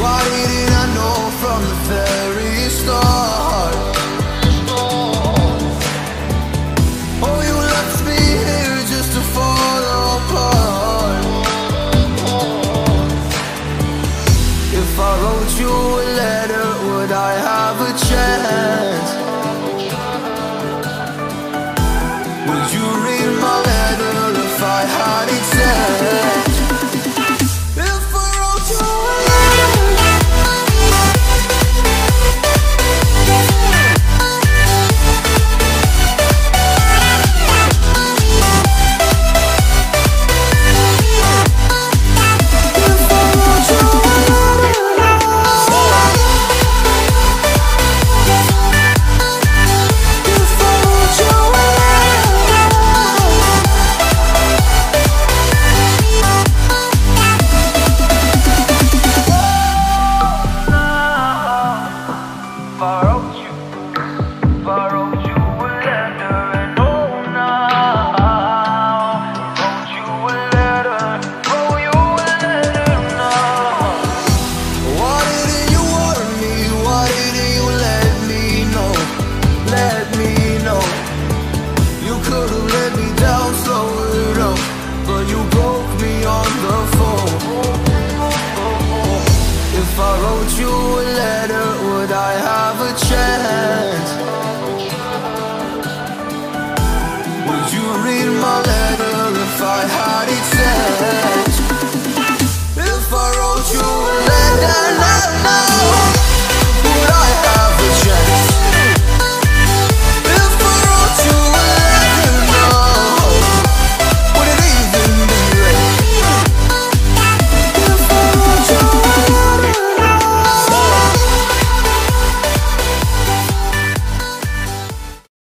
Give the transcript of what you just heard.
Why didn't I know from the very start? Oh, you left me here just to fall apart. If I wrote you a letter, would I have a chance?